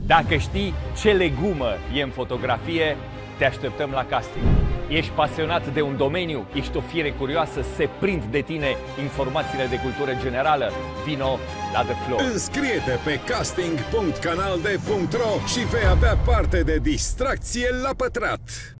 Dacă știi ce legumă e în fotografie, te așteptăm la casting. Ești pasionat de un domeniu, ești o fire curioasă, se prind de tine informațiile de cultură generală? Vino la The Flow. Înscrie-te pe casting.canalde.ro și vei avea parte de distracție la pătrat.